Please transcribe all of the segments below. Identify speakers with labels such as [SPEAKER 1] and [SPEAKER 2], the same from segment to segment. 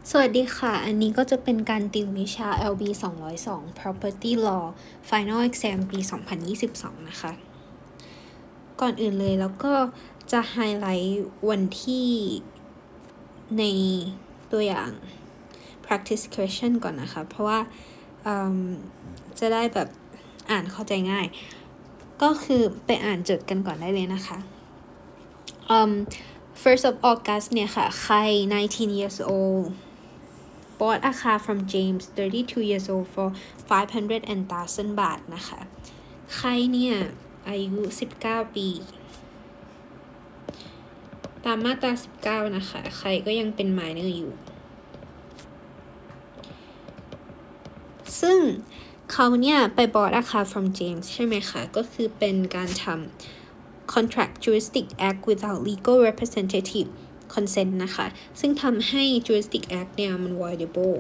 [SPEAKER 1] สวัสดีค่ะ อันนี้ก็จะเป็นการติววิชา LB 202 Property Law Final Exam ปี 2022 นะคะ ก่อนอื่นเลยแล้วก็จะไฮไลท์วันที่ในตัวอย่าง practice question ก่อนนะคะ เพราะว่าจะได้แบบอ่านเข้าใจง่าย ก็คือไปอ่านจดกันก่อนได้เลยนะคะ1st of August เนี่ยค่ะ ใคร 19 years old bought a car from James 32 years old for 500,000 บาทนะคะ ใครเนี่ยอายุ19 ปีตามมาตรา19นะคะใครก็ยังเป็น minor อยู่ซึ่งเขาเนี่ยไป bought a car from James ใช่ไหมคะก็คือเป็นการทำ contract juristic act without legal representative consent นะคะซึ่งทำให้ juristic act เนี่ยมัน voidable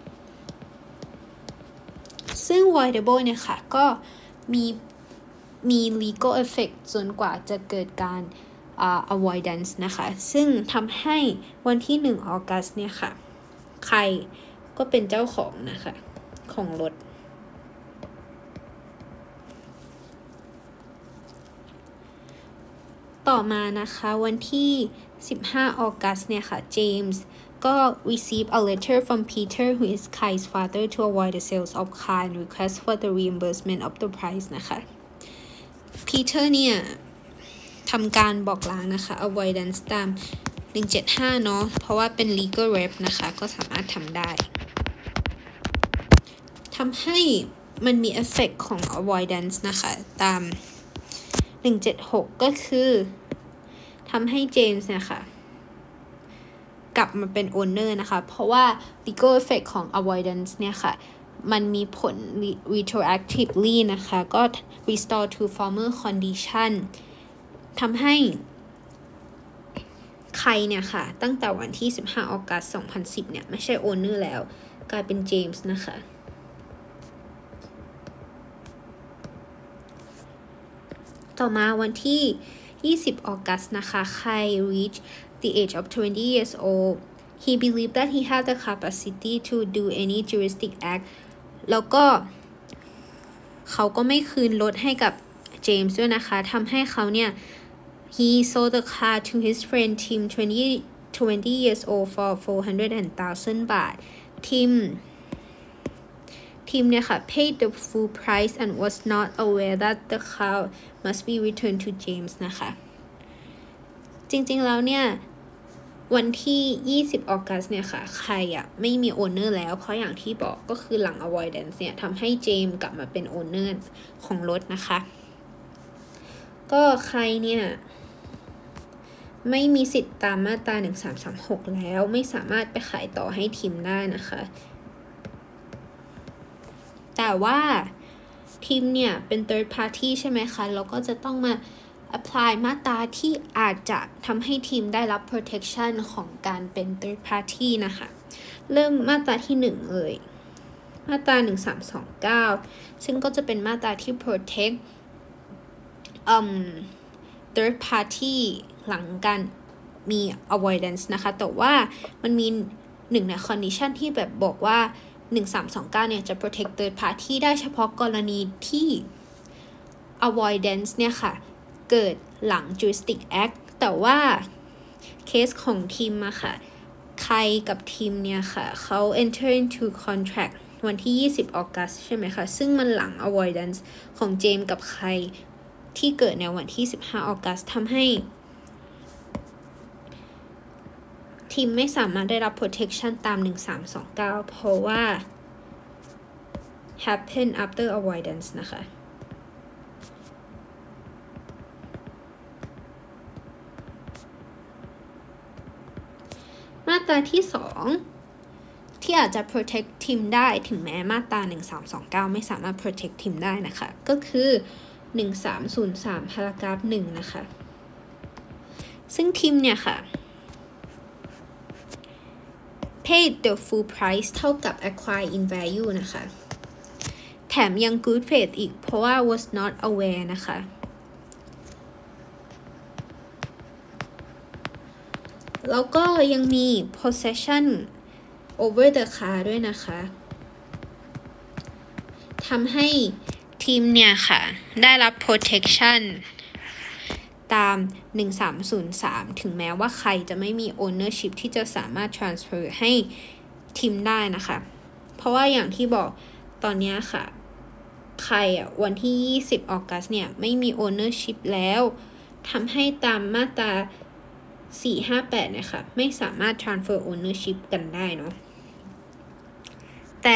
[SPEAKER 1] ซึ่ง voidable เนี่ยค่ะก็มี legal effect จนกว่าจะเกิดการavoidance นะคะซึ่งทำให้วันที่1 ออกัสเนี่ยค่ะใครก็เป็นเจ้าของนะคะของรถต่อมานะคะวันที่15 ออกัสเนี่ยค่ะ James ก็ receive a letter from Peter who is Kai's father to avoid the sales of car and request for the reimbursement of the price นะคะ Peter เนี่ยทำการบอกล้างนะคะ avoidance ตาม175เนาะเพราะว่าเป็น legal rep นะคะก็สามารถทำได้ทำให้มันมี effect ของ avoidance นะคะตาม176ก็คือทำให้ James นะคะกลับมาเป็น owner นะคะเพราะว่า legal effect ของ avoidance เนี่ยค่ะมันมีผล retroactively นะคะก็ restore to former condition ทำให้ใครเนี่ยค่ะตั้งแต่วันที่15 ออกัส 2010เนี่ยไม่ใช่ owner แล้วกลายเป็น James นะคะต่อมาวันที่20 ออกัสนะคะใคร reach the age of 20 years old he believed that he had the capacity to do any juristic act แล้วก็เขาก็ไม่คืนรถให้กับ James ด้วยนะคะทำให้เขาเนี่ยhe sold the car to his friend Tim 20 years old for 400,000 บาท Tim เนี่ยค่ะ paid the full price and was not aware that the car must be returned to James นะคะจริงๆแล้วเนี่ยวันที่20 ออกัสเนี่ยค่ะใครไม่มี owner แล้วเพราะอย่างที่บอกก็คือหลัง avoidance เนี่ยทำให้เจมส์กลับมาเป็น owner ของรถนะคะก็ใครเนี่ยไม่มีสิทธิ์ตามมาตรา1336แล้วไม่สามารถไปขายต่อให้ทีมได้นะคะแต่ว่าทีมเนี่ยเป็น third party ใช่ไหมคะแล้วก็จะต้องมา apply มาตราที่อาจจะทำให้ทีมได้รับ protection ของการเป็น third party นะคะเริ่มมาตราที่1เลยมาตรา1329ซึ่งก็จะเป็นมาตราที่ protect third party หลังการมี avoidance นะคะแต่ว่ามันมี1ใน condition ที่แบบบอกว่า1329เนี่ยจะ protect third party ได้เฉพาะกรณีที่ avoidance เนี่ยค่ะเกิดหลัง juristic act แต่ว่าเคสของทีมค่ะใครกับทีมเนี่ยค่ะเขา enter into contract วันที่20 ออกัสใช่ไหมคะซึ่งมันหลัง avoidance ของเจมส์กับใครที่เกิดในวันที่15 ออกัสทำให้ทีมไม่สามารถได้รับ protection ตาม1329เพราะว่า happen after avoidance นะคะมาตราที่2ที่อาจจะ protect ทีมได้ถึงแม้มาตรา1329ไม่สามารถ protect ทีมได้นะคะก็คือ1303 paragraph 1นะคะซึ่งทีมเนี่ยค่ะpaid the full price เท่ากับ acquire in value นะคะแถมยัง good faith อีกเพราะว่า was not aware นะคะแล้วก็ยังมี possession over the car ด้วยนะคะทำให้ทีมเนี่ยค่ะได้รับ protection ตาม 1303 ถึงแม้ว่าใครจะไม่มี ownership ที่จะสามารถ transfer ให้ทีมได้นะคะเพราะว่าอย่างที่บอกตอนนี้ค่ะใครวันที่20ออกัสเนี่ยไม่มี ownership แล้วทำให้ตามมาตรา458เนี่ยค่ะไม่สามารถ transfer ownership กันได้เนาะแต่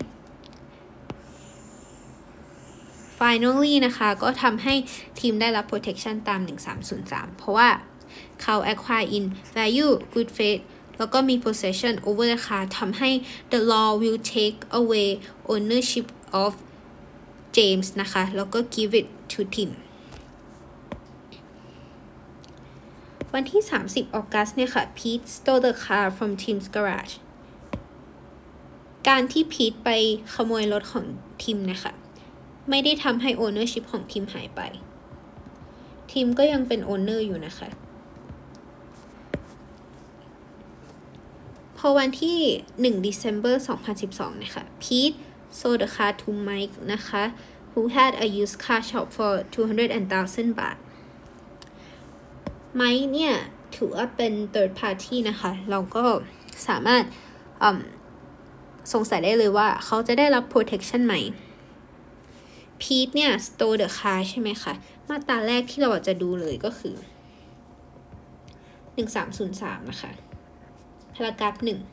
[SPEAKER 1] finally นะคะก็ทำให้ทีมได้รับ protection ตาม 1303 เพราะว่าเขา acquire in value good faith แล้วก็มี possession over the car ทำให้ the law will take away ownership of James นะคะแล้วก็ give it to Tim วันที่30ออกัสเนี่ยค่ะ Pete stole the car from Tim's garage การที่ Pete ไปขโมยรถของทิมนะคะไม่ได้ทำให้ ownership ของทีมหายไปทีมก็ยังเป็น owner อยู่นะคะพอวันที่1 December 2012นะคะ Pete sold the car to Mike นะคะ who had a used car shop for 200,000 บาท Mike เนี่ยถือว่าเป็น third party นะคะเราก็สามารถสงสัยได้เลยว่าเขาจะได้รับ protection ไหมPete เนี่ย stole the car ใช่ไหมคะมาตราแรกที่เราจะดูเลยก็คือ1303นะคะพารากราฟ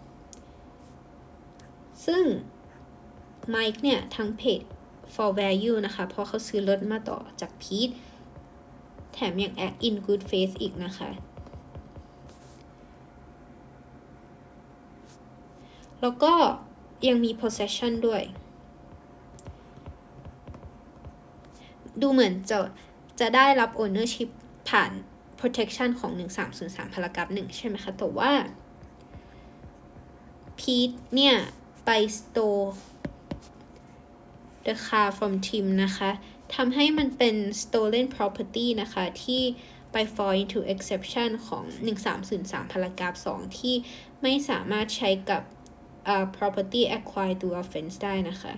[SPEAKER 1] 1ซึ่ง Mike เนี่ยทั้ง paid for value นะคะเพราะเขาซื้อรถมาต่อจาก Pete แถมยัง act in good faith อีกนะคะแล้วก็ยังมี possession ด้วยดูเหมือนจะได้รับ ownership ผ่าน protection ของ1303พารากราฟ1ใช่ไหมคะแต่ว่า Pete เนี่ยไป store the car from Tim นะคะทำให้มันเป็น stolen property นะคะที่ไป fall into exception ของ1303พารากราฟ2ที่ไม่สามารถใช้กับproperty acquired through offense ได้นะคะ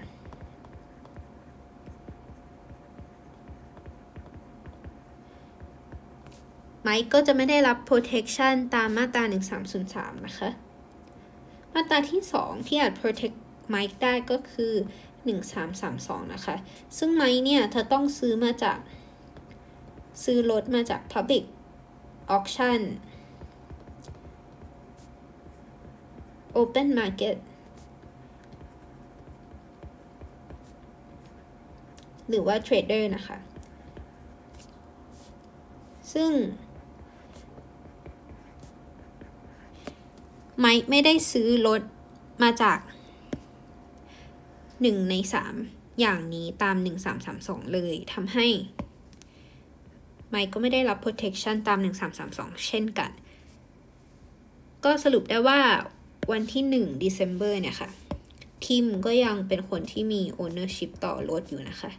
[SPEAKER 1] Mike ก็จะไม่ได้รับ protection ตามมาตรา1303นะคะมาตราที่2ที่อาจ protect Mike ได้ก็คือ1332นะคะซึ่ง Mike เนี่ยเธอต้องซื้อรถมาจาก public auction open market หรือว่า trader นะคะซึ่งMike ไม่ได้ซื้อรถมาจาก1 ใน 3อย่างนี้ตาม1332เลยทำให้ Mike ก็ไม่ได้รับ protection ตาม1332เช่นกันก็สรุปได้ว่าวันที่1 December เนี่ยค่ะทีมก็ยังเป็นคนที่มี ownership ต่อรถอยู่นะคะ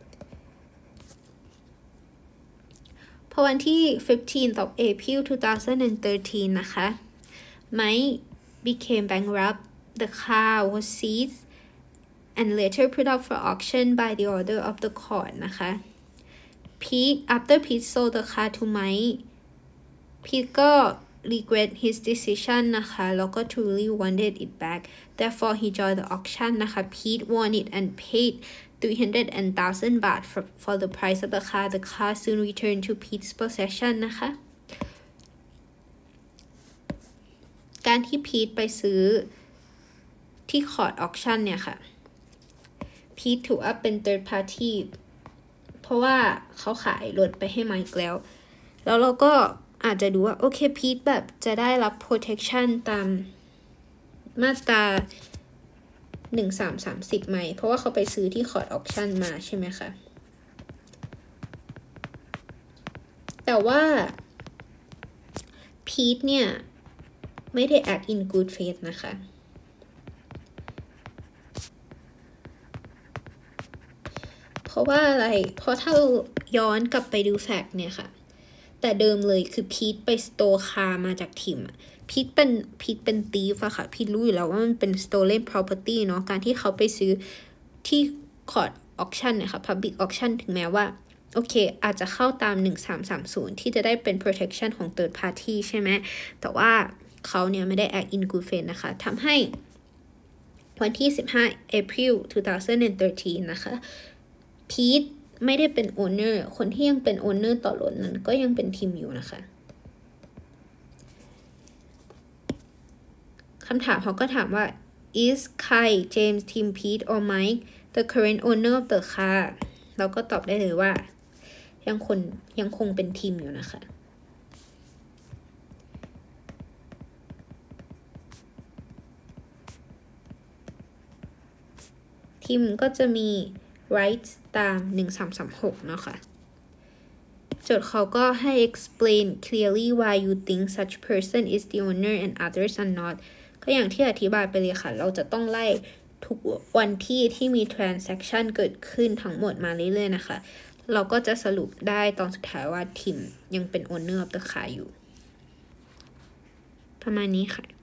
[SPEAKER 1] พอวันที่ 15th of April 2013 นะคะ Mike became bankrupt. The car was seized and later put up for auction by the order of the court นะคะ After Pete sold the car to Mike Pete ก็ regret his decision นะคะแล้วก็ truly wanted it back therefore he joined the auction นะคะ Pete won it and paid 300,000 baht for the price of the car. The car soon returned to Pete's possession นะคะการที่ Pete ไปซื้อที่ court auction เนี่ยค่ะ Pete ถือว่าเป็น third party เพราะว่าเขาขายรถไปให้ Mike แล้วเราก็อาจจะดูว่าโอเค Pete แบบจะได้รับ protection ตามมาตรา1330ไหมเพราะว่าเขาไปซื้อที่ court auction มาใช่ไหมคะแต่ว่า Pete เนี่ยไม่ได้ act in good faith นะคะเพราะว่าอะไรเพราะถ้าเราย้อนกลับไปดูแฟกต์เนี่ยค่ะแต่เดิมเลยคือ Pete ไป store car มาจากทีมพีทเป็น thief อะค่ะพีทรู้อยู่แล้วว่ามันเป็น stolen property เนาะการที่เขาไปซื้อที่ court auction เนี่ยค่ะ public auction ถึงแม้ว่าโอเคอาจจะเข้าตาม1330ที่จะได้เป็น protection ของ third party ใช่ไหมแต่ว่าเขาเนี่ยไม่ได้ act in good faith นะคะทำให้วันที่15 April 2013 นะคะพีทไม่ได้เป็น owner คนที่ยังเป็น owner ต่อรถนั้นก็ยังเป็นทีมอยู่นะคะคำถามเขาก็ถามว่า is Kai James Tim Pete or Mike the current owner of the car เราก็ตอบได้เลยว่ายังคงเป็นทีมอยู่นะคะทีมก็จะมี rights ตาม1336นะคะโจทย์เขาก็ให้ explain clearly why you think such person is the owner and others are not ก็อย่างที่อธิบายไปเลยค่ะเราจะต้องไล่ทุกวันที่มี transaction เกิดขึ้นทั้งหมดมาเรื่อยๆนะคะเราก็จะสรุปได้ตอนสุดท้ายว่าทีมยังเป็น owner of the car อยู่ประมาณนี้ค่ะ